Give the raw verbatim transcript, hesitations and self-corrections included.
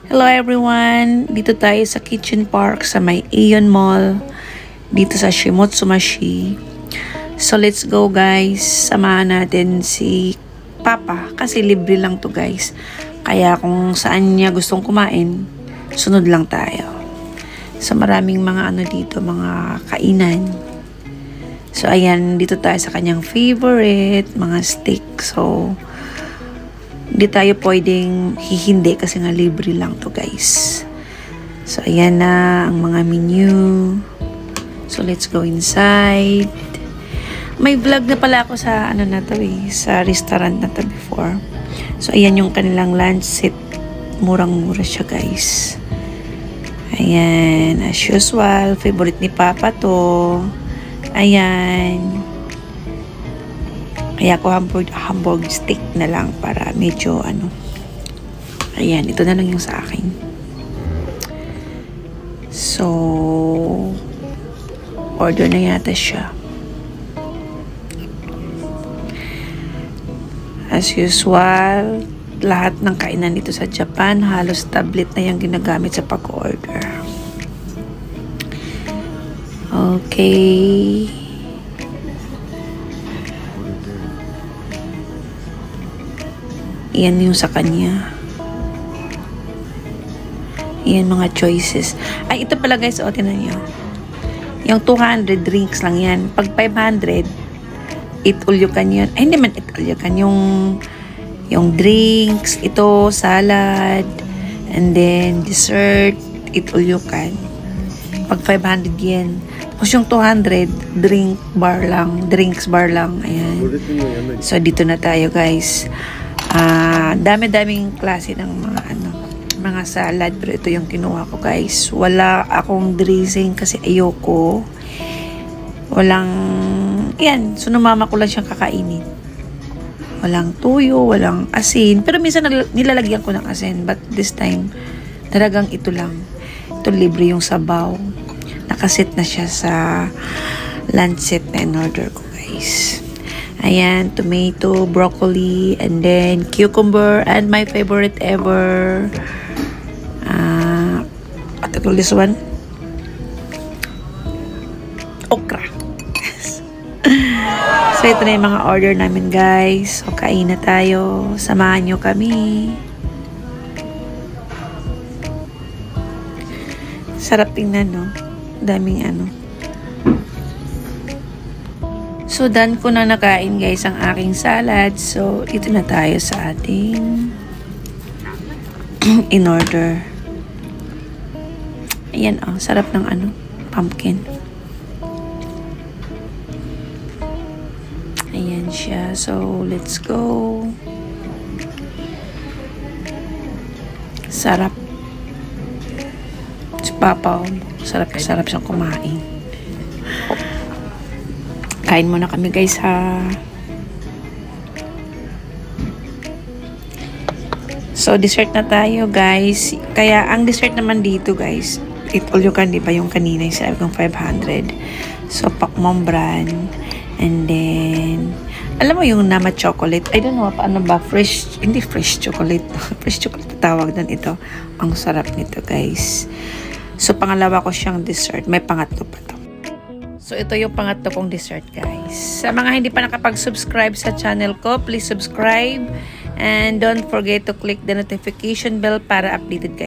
Hello everyone! Dito tayo sa Kitchen Park sa may Aeon Mall. Dito sa Shimotsumashi. So let's go guys. Samahan natin si Papa. Kasi libre lang to guys. Kaya kung saan niya gustong kumain, sunod lang tayo. So maraming mga ano dito, mga kainan. So ayan, dito tayo sa kanyang favorite, mga steak. So hindi tayo pwedeng hihindi kasi nga libre lang to guys. So ayan na ang mga menu. So let's go inside. May vlog na pala ako sa ano na to eh, sa restaurant na to before. So ayan yung kanilang lunch set. Murang-mura siya guys. Ayan, as usual, favorite ni Papa to. Ayan. Kaya ko hamburg, hamburg steak na lang para medyo ano. Ayan, ito na lang yung sa akin. So, order na yata siya. As usual, lahat ng kainan dito sa Japan, halos tablet na yung ginagamit sa pag-order. Okay. Yan yung sa kanya. Yan mga choices. Ay, ito pala guys, o, tinan nyo. Yung two hundred drinks lang yan. Pag five hundred, eat all you can yun. Ay, hindi man eat all you can. Yung, yung drinks, ito, salad, and then dessert, eat all you can. Pag five hundred yen. Tapos yung two hundred, drink bar lang, drinks bar lang. Ayan. So, dito na tayo guys. Ah, uh, dami-daming klase ng mga ano, mga salad, pero ito yung kinuha ko guys. Wala akong dressing kasi ayoko. Walang yan, so mama ko lang siyang kakainin. Walang tuyo, walang asin, pero minsan nilalagyan ko ng asin, but this time talagang ito lang. Ito libre yung sabaw. Nakaset na siya sa lunch set na in-order ko guys. Ayan, tomato, broccoli, and then cucumber, and my favorite ever, uh, what do you call this one? Okra. So, ito na yung mga order namin, guys. So, kain na tayo. Samahan nyo kami. Sarap tingnan, no? Daming ano. So, done ko na nakain guys ang aking salad. So, ito na tayo sa ating in order. Ayan oh, sarap ng ano, pumpkin. Ayan siya. So, let's go. Sarap. Si Papa, sarap, sarap siyang kumain. Kain muna kami guys ha. So dessert na tayo guys. Kaya ang dessert naman dito guys, eat all you can, di ba yung kanina yung sabi kong five hundred. So pakmong brand. And then alam mo yung nama chocolate, I don't know paano ba, fresh, hindi fresh chocolate. Fresh chocolate tawag doon ito. Ang sarap nito guys. So pangalawa ko siyang dessert. May pangatlo pa to. So, ito yung pangatlo kong dessert, guys. Sa mga hindi pa nakapag-subscribe sa channel ko, please subscribe. And don't forget to click the notification bell para updated kayo.